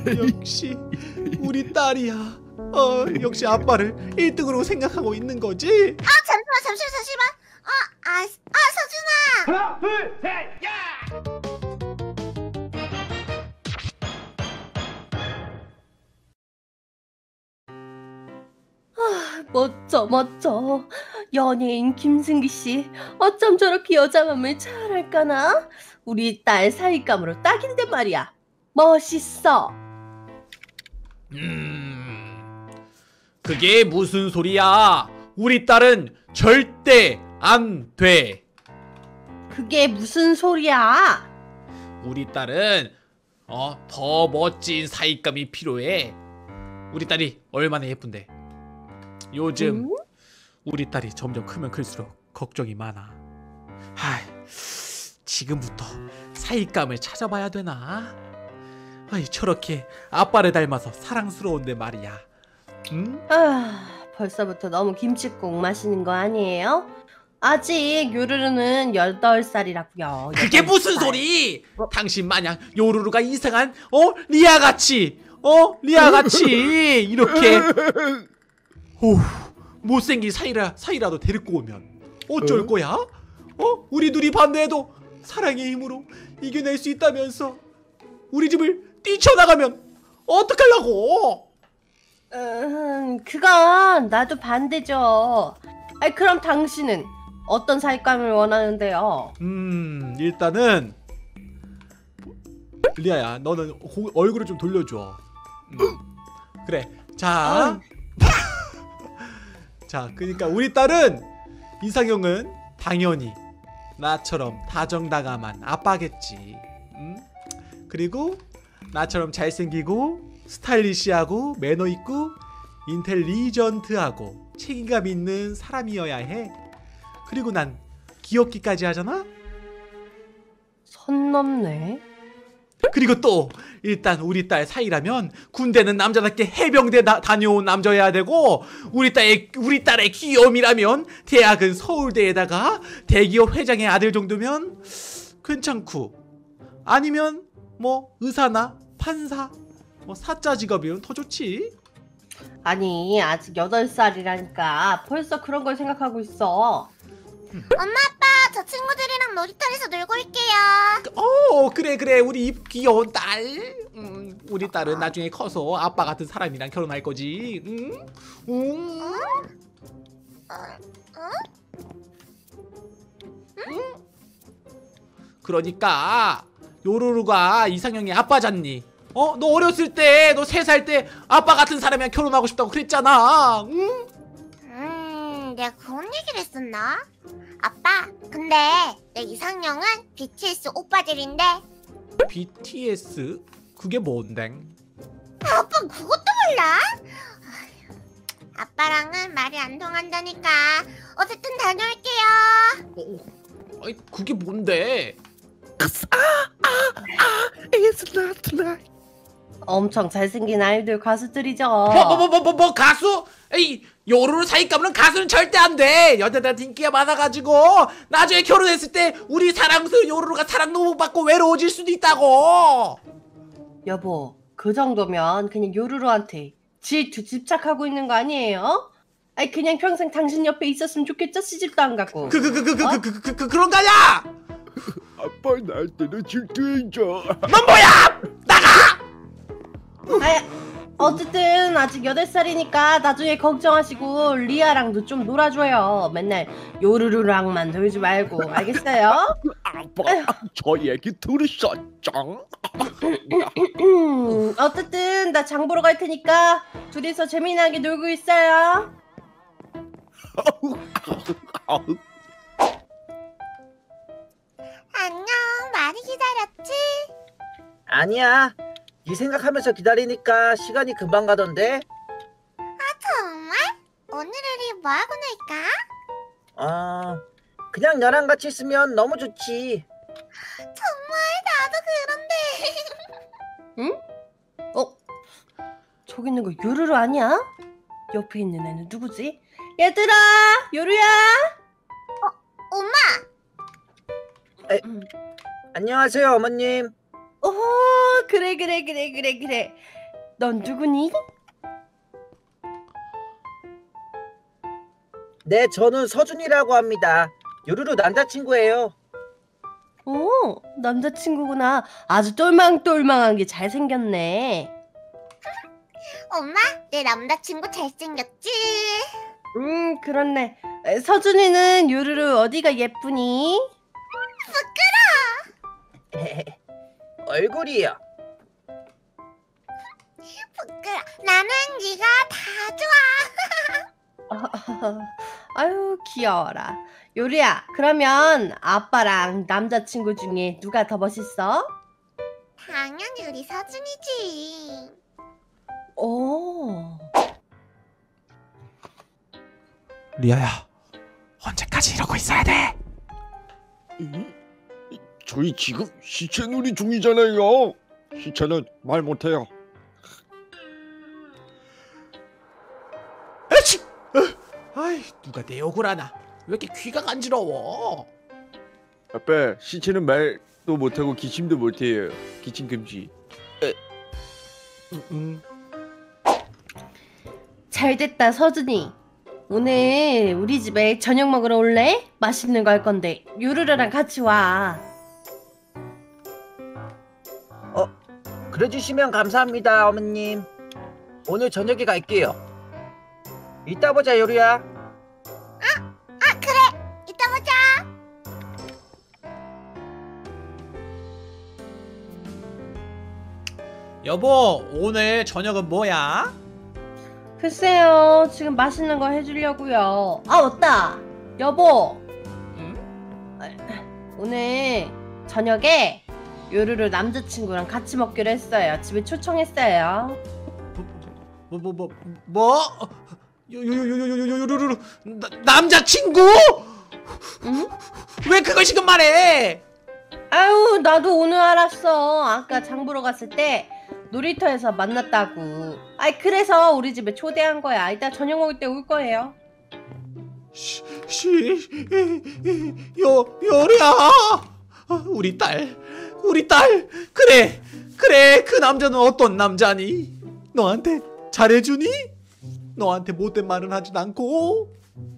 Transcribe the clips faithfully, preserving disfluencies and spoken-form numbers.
역시 우리 딸이야. 어, 역시 아빠를 일 등으로 생각하고 있는 거지? 아 잠시만 잠시만 잠시만. 아, 아, 아 서준아. 하나, 둘, 셋, 야! 멋져 멋져. 연예인 김승기 씨 어쩜 저렇게 여자 맘을 잘 알까나? 우리 딸 사윗감으로 딱인데 말이야. 멋있어. 음, 그게 무슨 소리야? 우리 딸은 절대 안 돼. 그게 무슨 소리야? 우리 딸은 어, 더 멋진 사윗감이 필요해. 우리 딸이 얼마나 예쁜데. 요즘 음? 우리 딸이 점점 크면 클수록 걱정이 많아. 하이, 지금부터 사윗감을 찾아봐야 되나? 아이, 저렇게 아빠를 닮아서 사랑스러운데 말이야. 응? 아, 벌써부터 너무 김칫국 마시는 거 아니에요? 아직 요르르는 여덟 살이라고요. 그게 여덟 무슨 살. 소리? 뭐? 당신 마냥 요루루가 이상한 어 리아같이 어 리아같이 이렇게 오 못생긴 사이라 사이라도 데리고 오면 어쩔 어? 거야? 어 우리 둘이 반대해도 사랑의 힘으로 이겨낼 수 있다면서 우리 집을 뛰쳐나가면 어떡하려고? 음, 그건 나도 반대죠. 아이, 그럼 당신은 어떤 사윗감을 원하는데요? 음 일단은 리아야 너는 고, 얼굴을 좀 돌려줘. 음. 그래 자 자, 그러니까 우리 딸은 이상형은 당연히 나처럼 다정다감한 아빠겠지. 음? 그리고 나처럼 잘생기고 스타일리시하고 매너 있고 인텔리전트하고 책임감 있는 사람이어야 해. 그리고 난 귀엽기까지 하잖아. 선 넘네. 그리고 또 일단 우리 딸 사이라면 군대는 남자답게 해병대 나, 다녀온 남자여야 되고 우리 딸의 우리 딸의 귀여움이라면 대학은 서울대에다가 대기업 회장의 아들 정도면 괜찮고 아니면 뭐 의사나 판사 뭐 사자 직업이면 더 좋지. 아니, 아직 여덟 살이라니까 벌써 그런 걸 생각하고 있어. 엄마 아빠 저 친구들이랑 놀이터에서 놀고 올게요. 어 그래 그래 우리 귀여운 딸. 음, 우리 딸은 나중에 커서 아빠 같은 사람이랑 결혼할 거지. 응? 응? 그러니까 요루루가 이상형의 아빠잖니. 어? 너 어렸을 때 너 세 살 때 아빠 같은 사람이랑 결혼하고 싶다고 그랬잖아. 응? 음 내가 그런 얘기를 했었나? 아빠 근데 내 이상형은 비티에스 오빠들인데. 비티에스? 그게 뭔데? 아빠 그것도 몰라? 아휴, 아빠랑은 말이 안 통한다니까. 어쨌든 다녀올게요. 어, 아니 그게 뭔데? It's not tonight. 엄청 잘생긴 아이돌 가수들이죠. 뭐 뭐 뭐 뭐 뭐 뭐 가수? 에이 요루루 사이감은 가수는 절대 안 돼. 여자들한테 인기가 많아가지고 나중에 결혼했을 때 우리 사랑스러운 요루루가 사랑 너무 받고 외로워질 수도 있다고. 여보, 그 정도면 그냥 요루루한테 질투 집착하고 있는 거 아니에요? 아니, 그냥 평생 당신 옆에 있었으면 좋겠죠? 시집도 안 가고. 그 그 그 그 그 그 그 그 그런 거 아니야? 아빠 나한테는 질투해줘. 넌 뭐야? 나가! 아이, 어쨌든 아직 여덟 살이니까 나중에 걱정하시고 리아랑도 좀 놀아줘요. 맨날 요루루랑만 놀지 말고. 알겠어요? 아빠 저 얘기 들으셨죠? 음, 어쨌든 나 장 보러 갈 테니까 둘이서 재미나게 놀고 있어요. 안녕 많이 기다렸지? 아니야. 네 생각하면서 기다리니까 시간이 금방 가던데. 아 정말? 오늘 우리 뭐하고 놀까? 어, 그냥 너랑 같이 있으면 너무 좋지. 정말 나도 그런데. 응? 어? 저기 있는 거 요루루 아니야? 옆에 있는 애는 누구지? 얘들아! 요루야! 엄마! 안녕하세요, 어머님. 어, 그래 그래 그래 그래 그래. 넌 누구니? 네, 저는 서준이라고 합니다. 요루루 남자친구예요. 오, 남자친구구나. 아주 똘망똘망한 게 잘생겼네. 엄마, 내 남자친구 잘생겼지? 음, 그렇네. 에, 서준이는 요루루 어디가 예쁘니? 얼굴이요. 부끄러. 나는 네가 다 좋아. 아유, 귀여워라. 요리야, 그러면 아빠랑 남자친구 중에 누가 더 멋있어? 당연히 우리 서준이지. 오. 리아야, 언제까지 이러고 있어야 돼? 음? 저희 지금 시체놀이 중이잖아요. 시체는 말 못해요. 에치! 어, 아이, 누가 내 욕을 하나? 왜 이렇게 귀가 간지러워? 아빠, 시체는 말도 못하고 기침도 못해요. 기침 금지. 응, 응. 잘됐다, 서준이. 오늘 우리 집에 저녁 먹으러 올래? 맛있는 거 할 건데 요루루랑 같이 와. 그래주시면 감사합니다, 어머님. 오늘 저녁에 갈게요. 이따 보자, 요루야. 아, 그래. 이따 보자. 여보, 오늘 저녁은 뭐야? 글쎄요, 지금 맛있는 거 해주려고요. 아, 맞다. 여보, 응? 오늘 저녁에 요루루 남자친구랑 같이 먹기로 했어요. 집에 초청했어요. 뭐 뭐 뭐 뭐? 요요요요요요요요요 남자친구? 응? 왜 그걸 지금 말해? 아유, 나도 오늘 알았어. 아까 장 보러 갔을 때 놀이터에서 만났다고. 아이, 그래서 우리 집에 초대한 거야. 이따 저녁 먹을 때 올 거예요. 시, 시, 여, 여리야. 우리 딸, 우리 딸. 그래, 그래. 그 남자는 어떤 남자니? 너한테 잘해주니? 너한테 못된 말은 하진 않고?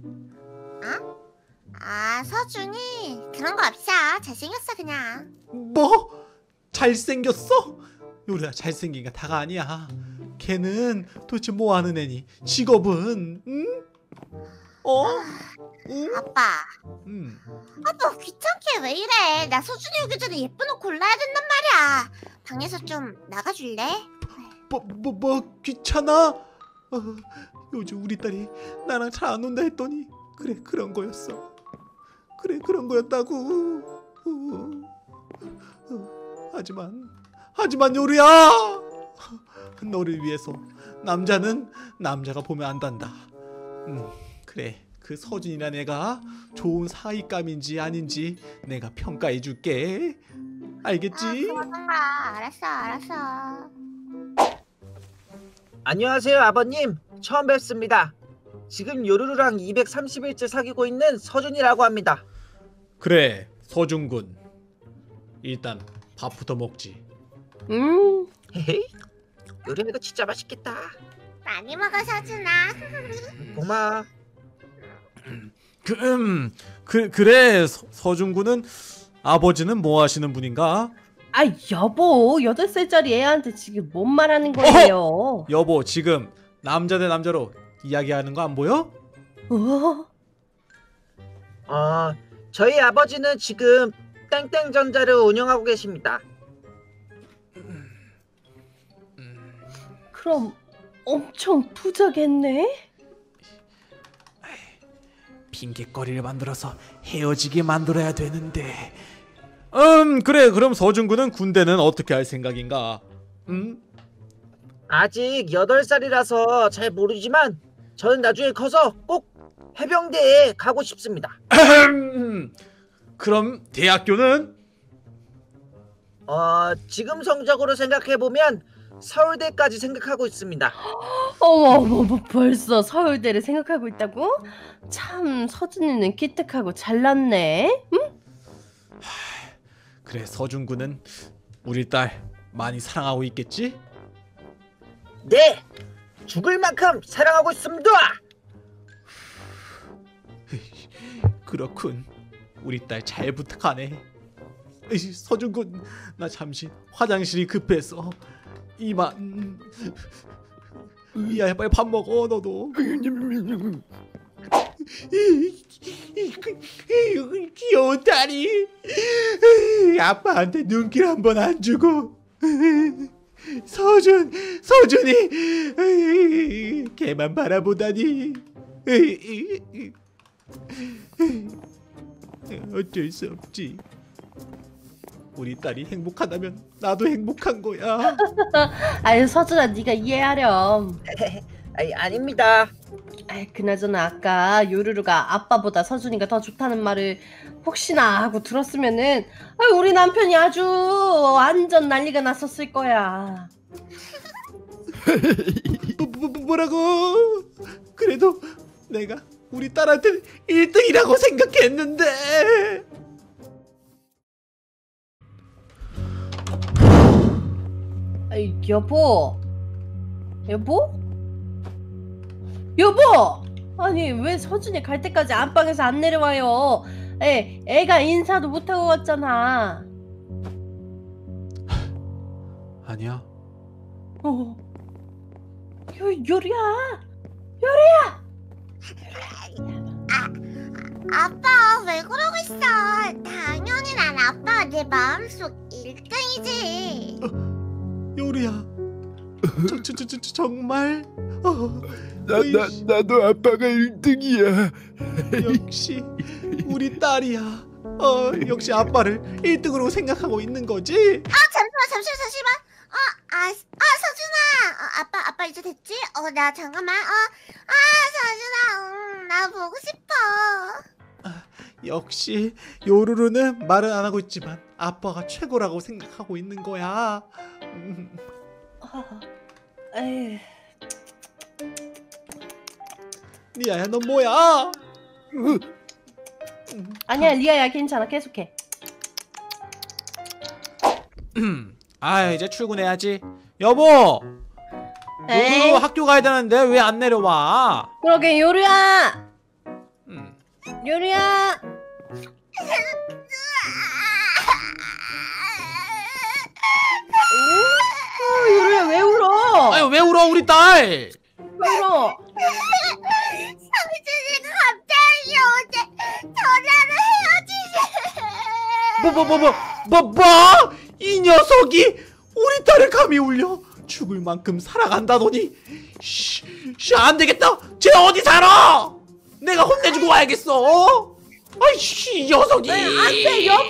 아, 서준이 그런 거 없어. 잘생겼어 그냥. 뭐? 잘생겼어? 요리야, 잘생긴 게 다가 아니야. 걔는 도대체 뭐 하는 애니? 직업은? 응? 어? 응? 아빠. 음. 아빠 귀찮게 왜 이래? 나 서준이 오기 전에 예쁜 옷 골라야 된단 말이야. 방에서 좀 나가줄래? 뭐, 뭐, 뭐 귀찮아? 어, 요즘 우리 딸이 나랑 잘 안 논다 했더니 그래, 그런 거였어. 그래, 그런 거였다고. 어, 어, 하지만 하지만 요리야, 너를 위해서 남자는 남자가 보면 안단다. 음, 그래, 그 서준이란 애가 좋은 사윗감인지 아닌지 내가 평가해 줄게. 알겠지? 아, 그러던가. 알았어, 알았어. 안녕하세요, 아버님. 처음 뵙습니다. 지금 요루루랑 이백삼십 일째 사귀고 있는 서준이라고 합니다. 그래, 서준군. 일단 밥부터 먹지. 음, 헤헤. 요루 이거 진짜 맛있겠다. 많이 먹어 서준아. 고마워. 그, 음, 그 그래, 서, 서준군은 아버지는 뭐 하시는 분인가? 아, 여보, 여덟 살짜리 애한테 지금 뭔 말하는 거예요? 여보, 지금 남자 대 남자로 이야기하는 거 안 보여? 어? 어, 저희 아버지는 지금 땡땡전자를 운영하고 계십니다. 그럼 엄청 부자겠네? 핑계거리를 만들어서 헤어지게 만들어야 되는데. 음, 그래, 그럼 서준군은 군대는 어떻게 할 생각인가? 음? 아직 여덟 살이라서 잘 모르지만 저는 나중에 커서 꼭 해병대에 가고 싶습니다. 그럼 대학교는? 어, 지금 성적으로 생각해보면 서울대까지 생각하고 있습니다. 어머, 어머, 벌써 서울대를 생각하고 있다고? 참, 서준이는 기특하고 잘났네. 응? 그래, 서준군은 우리 딸 많이 사랑하고 있겠지? 네, 죽을 만큼 사랑하고 있습니다. 그렇군. 우리 딸 잘 부탁하네. 에이, 서준군, 나 잠시 화장실이 급해서 이만. 미아야, 빨리 밥 먹어. 너도. 귀여운 딸이 아빠한테 눈길 한번 안 주고. 서준, 서준이 걔만 바라보다니. 어쩔 수 없지. 우리 딸이 행복하다면 나도 행복한 거야. 아유 서준아 네가 이해하렴. 아니, 아닙니다. 아이, 그나저나 아까 요루루가 아빠보다 서준이가 더 좋다는 말을 혹시나 하고 들었으면은 아이, 우리 남편이 아주 완전 난리가 났었을 거야. 뭐, 뭐, 뭐, 뭐라고? 그래도 내가 우리 딸한테 일 등이라고 생각했는데. 아이, 여보, 여보, 여보. 아니 왜 서준이 갈 때까지 안방에서 안 내려와요? 애 애가 인사도 못 하고 갔잖아. 아니야. 어, 요 요리야, 요리야. 아빠 왜 그러고 있어? 당연히 난 아빠가 내 마음속 일 등이지. 요리야. 저, 저, 저, 저, 정말? 어, 나, 나, 나도 아빠가 일 등이야. 역시 우리 딸이야. 어, 역시 아빠를 일 등으로 생각하고 있는 거지? 아 잠시만 잠시만 잠시만. 어, 아, 아 서준아. 어, 아빠 아빠 이제 됐지? 어, 나 잠깐만. 어, 아 서준아, 음, 나 보고 싶어. 역시 요루루는 말은 안 하고 있지만 아빠가 최고라고 생각하고 있는 거야. 음. 아, 에이. 리아야, 너 뭐야? 아니야 리아야 괜찮아 계속해. 아, 이제 출근해야지. 여보, 에이. 요루 학교 가야 되는데 왜 안 내려와? 그러게 요리야, 음. 요리야. 어, 요리야 왜 울어? 아유, 왜 울어 우리 딸? 왜 울어? 서준이가 갑자기 어제 전화를 헤어지지. 뭐 뭐 뭐 뭐 뭐 뭐? 이 녀석이 우리 딸을 감히 울려? 죽을 만큼 사랑한다더니. 씨, 씨, 안 되겠다. 쟤 어디 살아? 내가 혼내주고 와야겠어. 아이씨, 이 녀석이. 안돼 여보.